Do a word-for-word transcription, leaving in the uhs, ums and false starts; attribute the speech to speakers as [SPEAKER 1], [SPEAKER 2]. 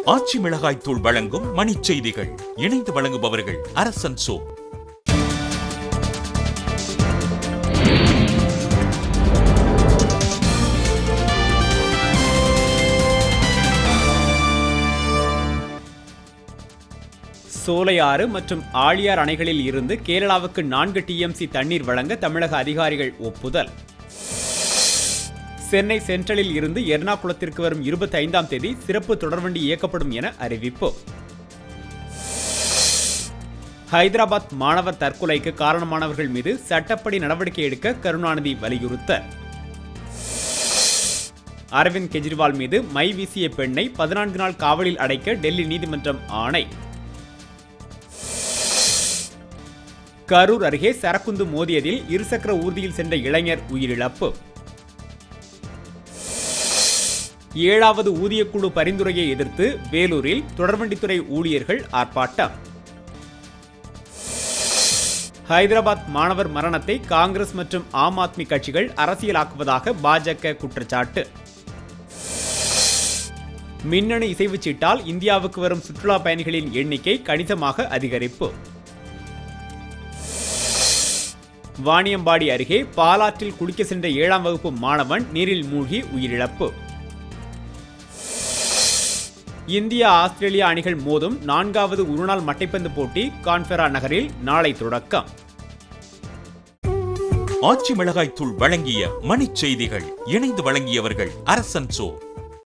[SPEAKER 1] ஆச்சி மிளகாய் தூள் வழங்கும் மணிச் செய்திகள். இணைந்து வழங்குபவர்கள் அரசன் சோ.
[SPEAKER 2] சோலையாறு மற்றும் ஆழியார் அணைகளில் இருந்து கேரளாவுக்கு நான்கு டிஎம்சி தண்ணீர் வழங்க தமிழக அதிகாரிகள் ஒப்புதல். சென்னை சென்ட்ரலில் இருந்து எர்ணாகுளத்திற்கு வரும் இருபத்தி ஐந்தாம் தேதி சிறப்பு தொடர்வண்டி இயக்கப்படும் என அறிவிப்பு. ஹைதராபாத் மாணவர் தற்கொலைக்கு காரணமானவர்கள் மீது சட்டப்படி நடவடிக்கை எடுக்க கருணாநிதி வலியுறுத்தல். அரவிந்த் கெஜ்ரிவால் மீது மை வீசிய பெண்ணை பதினான்கு நாள் காவலில் அடைக்க டெல்லி நீதிமன்றம் ஆணை. கரூர் அருகே சரக்குந்து மோதியதில் இருசக்கர ஊர்தியில் சென்ற இளைஞர் உயிரிழப்பு. ஏழாவது ஊதியக்குழு பரிந்துரையை எதிர்த்து வேலூரில் தொடர்வண்டித்துறை ஊழியர்கள் ஆர்ப்பாட்டம். ஹைதராபாத் மாணவர் மரணத்தை காங்கிரஸ் மற்றும் ஆம் ஆத்மி கட்சிகள் அரசியலாக்குவதாக பாஜக குற்றச்சாட்டு. மின்னணு இசைவுச் சீட்டால் இந்தியாவுக்கு வரும் சுற்றுலா பயணிகளின் எண்ணிக்கை கணிசமாக அதிகரிப்பு. வாணியம்பாடி அருகே பாலாற்றில் குளிக்க சென்ற ஏழாம் வகுப்பு மாணவன் நீரில் மூழ்கி உயிரிழப்பு. இந்தியா ஆஸ்திரேலியா அணிகள் மோதும் நான்காவது ஒருநாள் மட்டைப்பந்து போட்டி கான்பெரா நகரில் நாளை தொடக்கம்.
[SPEAKER 1] ஆச்சி மிளகாய் தூள் வழங்கிய மணிச் செய்திகள். இணைந்து வழங்கியவர்கள் அரசன் சோ.